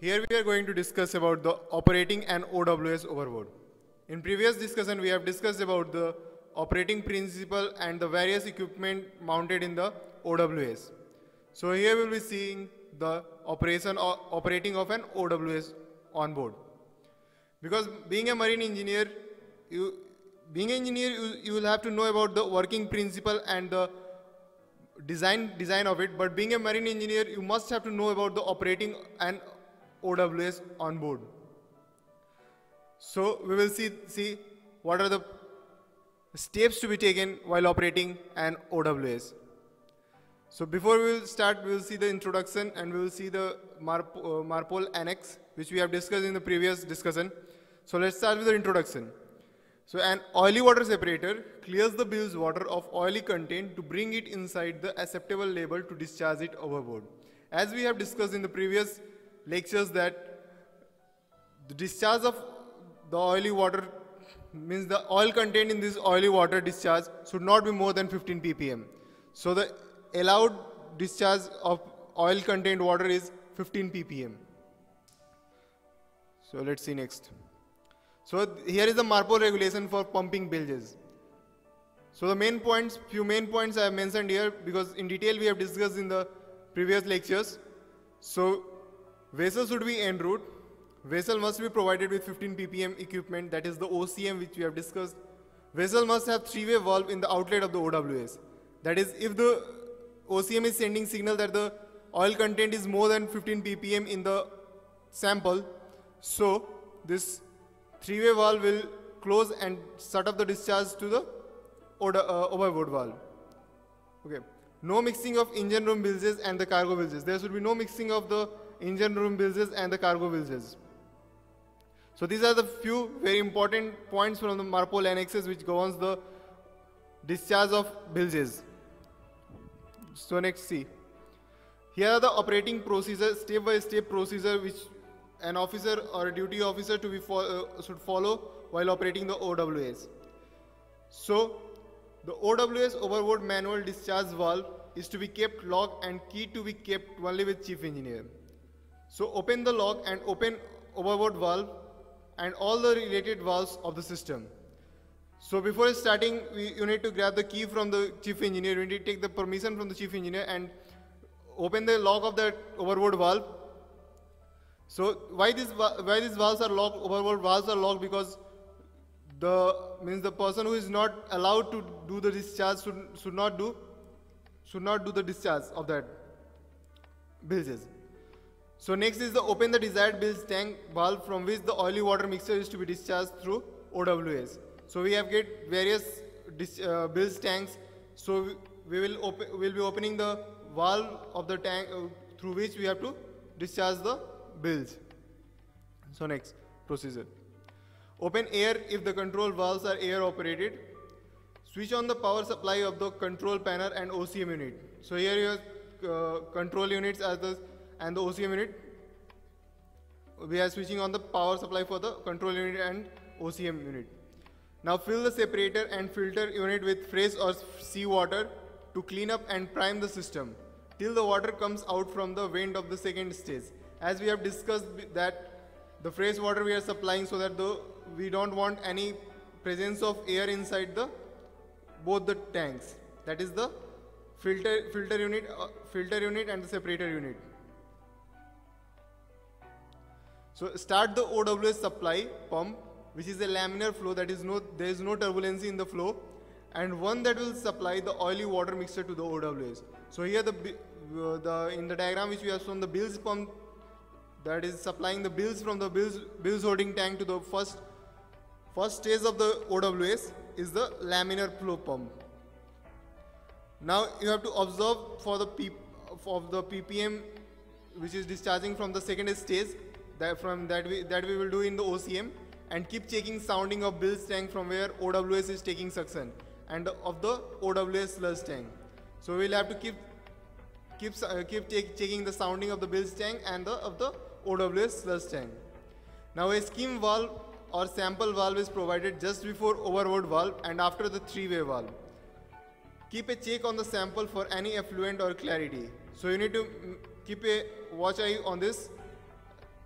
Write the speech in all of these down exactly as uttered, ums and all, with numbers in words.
Here we are going to discuss about the operating an O W S overboard. In previous discussion we have discussed about the operating principle and the various equipment mounted in the O W S. So here we will be seeing the operation or operating of an O W S on board. Because being a marine engineer, you being an engineer you, you will have to know about the working principle and the design design of it, but being a marine engineer you must have to know about the operating an O W S on board. So we will see see what are the steps to be taken while operating an O W S. So before we will start, we will see the introduction and we will see the Marp uh, Marpol annex which we have discussed in the previous discussion. So let's start with the introduction. So an oily water separator clears the bilge water of oily content to bring it inside the acceptable level to discharge it overboard. As we have discussed in the previous lectures that the discharge of the oily water means the oil content in this oily water discharge should not be more than fifteen p p m. So the allowed discharge of oil content water is fifteen p p m. So let's see next. So here is the Marpol regulation for pumping bilges. So the main points, few main points I have mentioned here because in detail we have discussed in the previous lectures. So vessel should be en route. Vessel must be provided with fifteen p p m equipment, that is the O C M which we have discussed. Vessel must have three-way valve in the outlet of the O W S. That is, if the O C M is sending signal that the oil content is more than fifteen p p m in the sample, so this three-way valve will close and shut off the discharge to the uh, overboard valve. Okay. No mixing of engine room bilges and the cargo bilges. There should be no mixing of the engine room bilges and the cargo bilges. So these are the few very important points from the Marpol annexes which governs the discharge of bilges. So next, see. Here are the operating procedure, step by step procedure which an officer or a duty officer to be fo uh, should follow while operating the O W S. So the O W S overboard manual discharge valve is to be kept locked and key to be kept only with chief engineer. So open the lock and open overboard valve and all the related valves of the system. So before starting, we, you need to grab the key from the chief engineer. You need to take the permission from the chief engineer and open the lock of that overboard valve. So why this why these valves are locked? Overboard valves are locked because the means the person who is not allowed to do the discharge should should not do should not do the discharge of that bilges. So next is the open the desired bilge tank valve from which the oily water mixture is to be discharged through O W S. So we have get various uh, bilge tanks. So we, we will open will be opening the valve of the tank uh, through which we have to discharge the bilge. So next procedure. Open air if the control valves are air operated. Switch on the power supply of the control panel and O C M unit. So here you have uh, control units as the and the O C M unit. We are switching on the power supply for the control unit and O C M unit. Now fill the separator and filter unit with fresh or sea water to clean up and prime the system till the water comes out from the vent of the second stage. As we have discussed that the fresh water we are supplying so that the we don't want any presence of air inside the both the tanks. That is the filter filter unit, uh, filter unit and the separator unit. So start the O W S supply pump, which is a laminar flow, that is no there is no turbulence in the flow, and one that will supply the oily water mixture to the O W S. So here the uh, the in the diagram which we have shown, the bilge pump that is supplying the bilge from the bilge, bilge holding tank to the first first stage of the O W S is the laminar flow pump. Now you have to observe for the P, of the P P M which is discharging from the second stage, that from that we that we will do in the O C M, and keep checking sounding of bilge tank from where O W S is taking suction and of the O W S sludge tank. So we will have to keep keep uh, keep take, checking the sounding of the bilge tank and the of the O W S sludge tank. Now a skim valve or sample valve is provided just before overboard valve and after the three-way valve. Keep a check on the sample for any effluent or clarity. So you need to keep a watch eye on this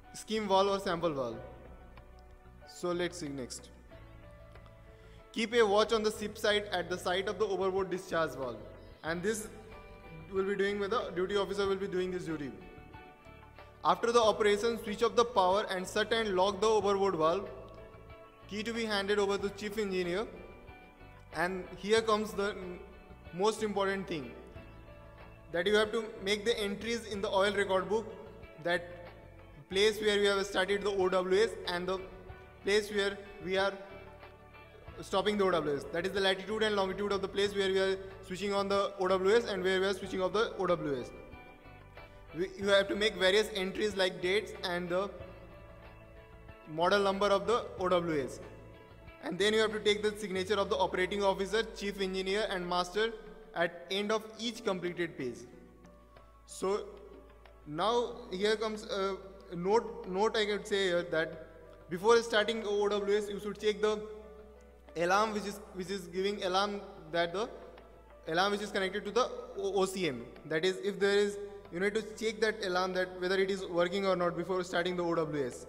scheme valve or sample valve. So let's see next. Keep a watch on the ship side at the site of the overboard discharge valve, and this will be doing with the duty officer will be doing this duty. After the operation, switch off the power and shut and lock the overboard valve. Key to be handed over to chief engineer. And here comes the most important thing, that you have to make the entries in the oil record book, that place where we have started the O W S and the place where we are stopping the O W S. That is the latitude and longitude of the place where we are switching on the O W S and where we are switching off the O W S. We, you have to make various entries like dates and the model number of the O W S. And then you have to take the signature of the operating officer, chief engineer and master at end of each completed page. So now here comes a note, note I can say here, that before starting O W S you should check the alarm which is which is giving alarm, that the alarm which is connected to the O C M. That is, if there is, you need to check that alarm, that whether it is working or not before starting the O W S.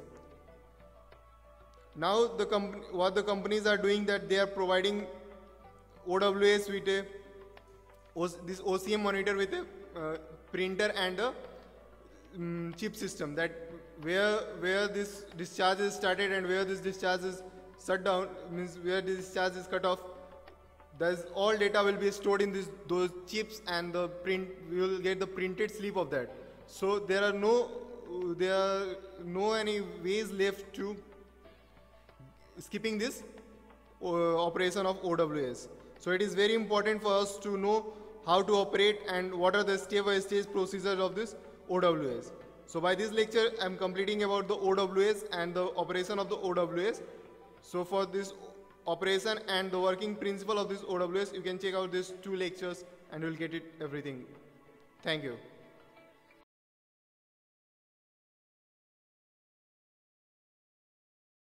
Now the company, what the companies are doing, that they are providing O W S with a this O C M monitor with a uh, printer and a um, chip system, that where where this discharge is started and where this discharge is shut down, means where this discharge is cut off. Thus all data will be stored in this those chips, and the print we will get the printed slip of that. So there are no there are no any ways left to skipping this uh, operation of O W S. So it is very important for us to know how to operate and what are the step-by-step procedures of this O W S. So by this lecture I am completing about the O W S and the operation of the O W S. So for this operation and the working principle of this O W S, you can check out these two lectures and you will get it everything. Thank you.